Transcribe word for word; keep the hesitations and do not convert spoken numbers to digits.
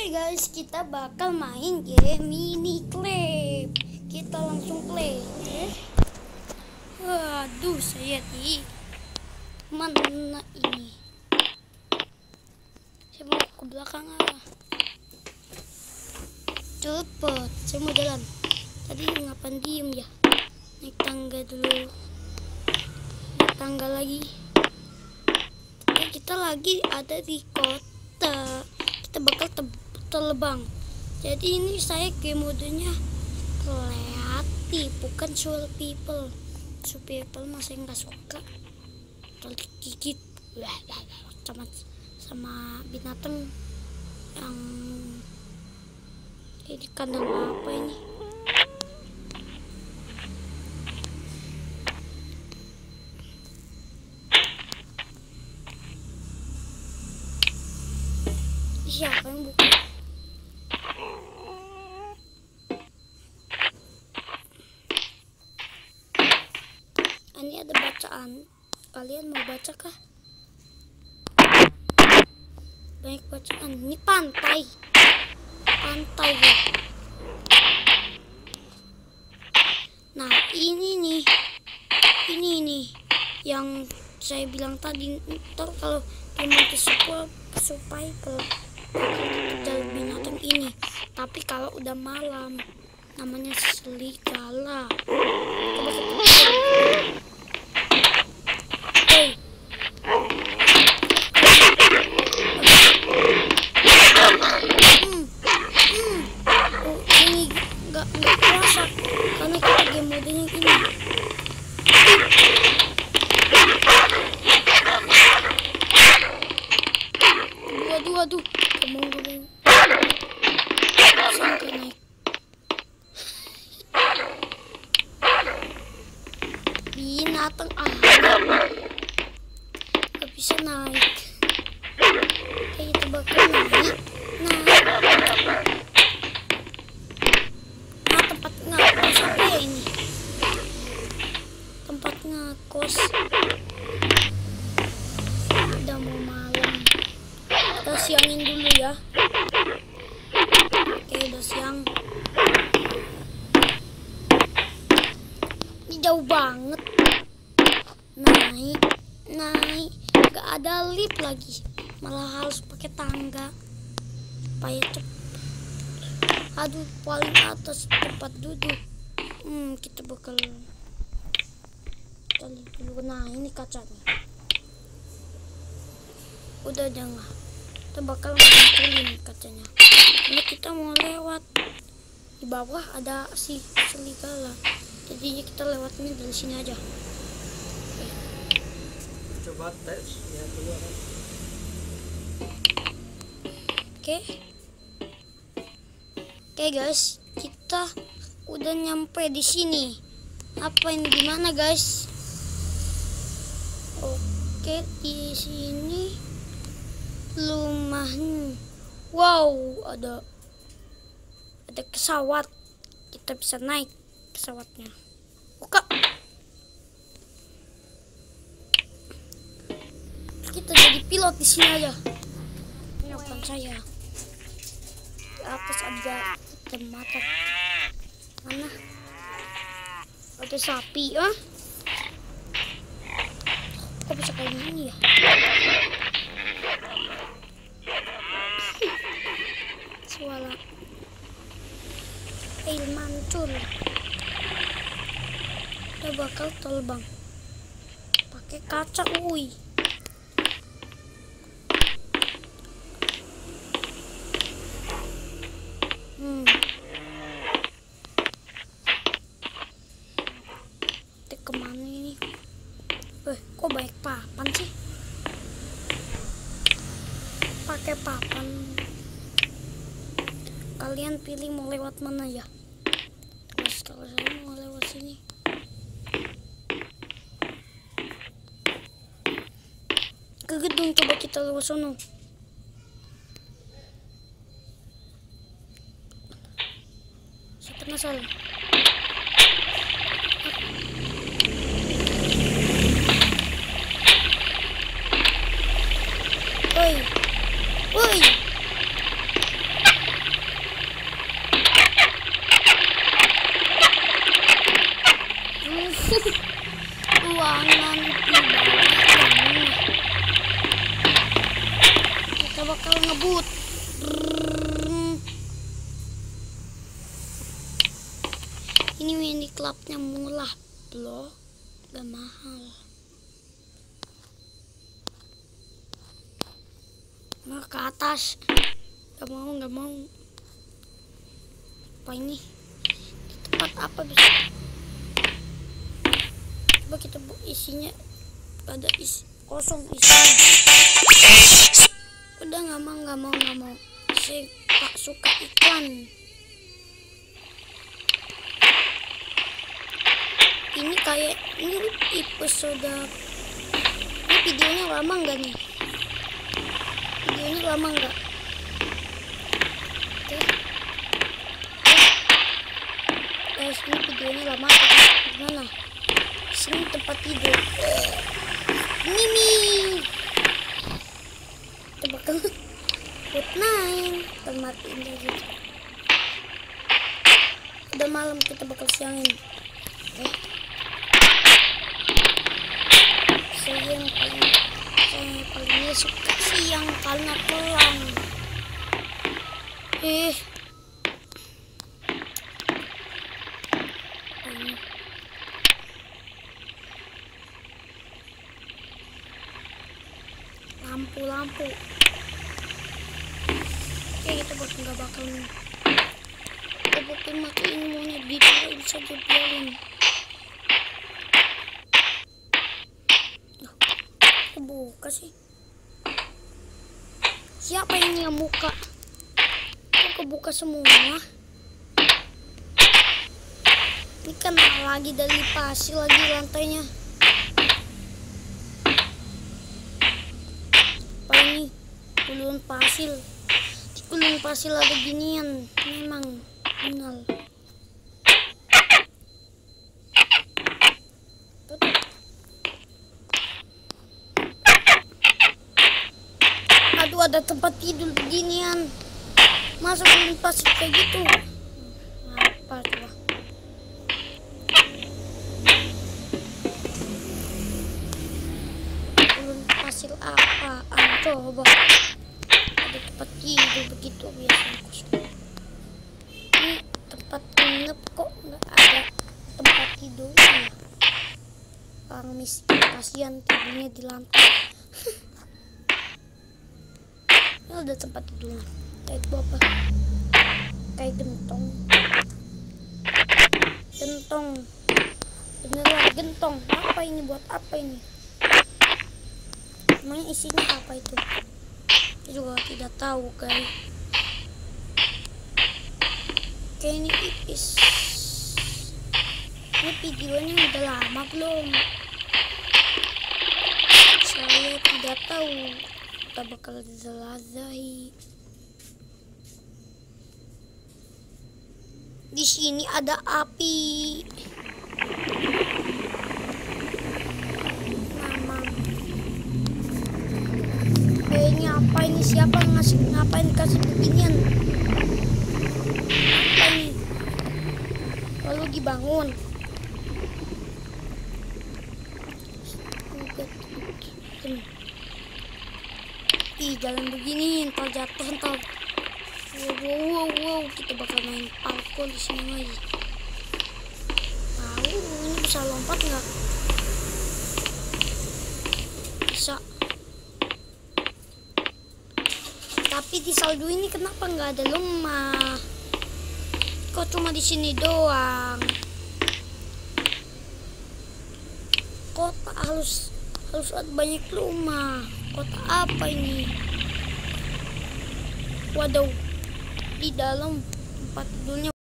guys, kita bakal main game mini clap. Kita langsung play. Eh? Waduh, saya di mana ini? Saya mau ke belakang ah. Cepet, saya mau jalan. Tadi ngapain diem ya? Naik tangga dulu. Naik tangga lagi. Oke, kita lagi ada di kota. Kita bakal terbang. Jadi ini saya game modenya kreatif, bukan soul people. Soul people masih nggak suka tergigit sama sama binatang yang eh, di kandang apa ini? Siapa yang buka? Ini ada bacaan. Kalian mau baca kah? Banyak bacaan. Ini pantai. Pantai ya. Nah ini nih. Ini nih yang saya bilang tadi. Ntar kalau gimana supaya ke kejar binatang ini, tapi kalau udah malam namanya serigala. Hey. Hmm. Hmm. Oh, ini nggak nggak kerasa karena kita game modenya ini. Waduh, waduh, kamu ngomong sampai naik. Binatang ah, nggak bisa naik. Kayak kita bakal naik, naik. Nah tempat ngakos apa ya ini? Tempat ngakos. Udah mau malam. Kita siangin dulu ya. Oke, udah siang. Ini jauh banget. Naik, naik. Gak ada lift lagi. Malah harus pakai tangga. Supaya cepet. Aduh, paling atas tempat duduk. Hmm, kita bakal kita lihat dulu. Nah, ini kacanya. Udah jangan. Kita bakal ngancurin kacanya. Ini kita mau lewat. Di bawah ada si serigala. Jadi kita lewatnya dari sini aja. Oke. Coba tes ya dulu. Oke. Oke guys, kita udah nyampe di sini. Apa ini di mana guys? Oke, di sini rumahnya. Wow, ada ada pesawat. Kita bisa naik pesawatnya. Buka. Kita jadi pilot di sini aja. Ini bukan saya. Di atas ada mata. Mana? Ada sapi, ah? Kok bisa kayak gini ya? Suara air mancur. Kita bakal terbang pakai kaca, wui. Hmm. Kita kemana ini? Eh, kok banyak papan sih? Pakai papan. Kalian pilih mau lewat mana ya? Terus kalau saya mau lewat sini. Ke gedung, coba kita lewat sono. Saya penasaran. Woi, woi. kita bakal ngebut. Ini mini clubnya murah loh, gak mahal. Nah, ke atas. Gak mau, gak mau. Apa ini? Di tempat apa bisa? Coba kita bu isinya. Ada isi kosong isinya. Udah gak mau, gak mau, gak mau. Saya tak suka ikan. Ini kayak ini episode. Ini videonya lama nggak nih? Videonya lama nggak? Oke. Guys, ini videonya lama. Gimana? Sini tempat tidur. Ini nih. Kita bakal good night. Kita matiin aja. Udah malam, kita bakal siangin. Oke. Saya yang paling saya yang paling suka siang karena pulang. Eh, ini lampu-lampu. Oke, kita bakal nggak bakal kita bakal matiin monyet di dalam saja biarin. Buka sih. Siapa ini yang muka? Kok kebuka semua? Ini kan lagi dari pasir lagi lantainya. Apa ini? Gulungan pasir. Di gulungan pasir ada ginian. Memang benar. Aduh, ada tempat tidur beginian. Masa gulungan pasir kayak gitu? Apa tuh? Gulungan pasir apaan? Coba. Ada tempat tidur begitu biasanya kosong. Ini tempat nginep kok nggak ada tempat tidurnya. Orang miskin kasihan tidurnya di lantai. Ini ada tempat tidurnya. Kayak apa? Kayak gentong. Gentong. Beneran gentong. Apa ini? Buat apa ini? Emangnya isinya apa itu? Saya juga tidak tahu, guys. Kayak ini ipis. Ini videonya udah lama belum? Saya tidak tahu. Kita bakal dijelajahi. Di sini ada api. Mamang. Eh, ini apa ini? Siapa yang ngasih? Ngapain kasih beginian? Apa ini? Lalu dibangun. Ih, jalan begini, ntar jatuh ntar. Wow, wow, wow, wow. Kita bakal main parkour di sini lagi. Tahu ini bisa lompat nggak? Bisa. Tapi di salju ini kenapa nggak ada lemah? Kok cuma di sini doang? Kok harus harus ada banyak rumah? Kota apa ini? Waduh, di dalam tempat tidurnya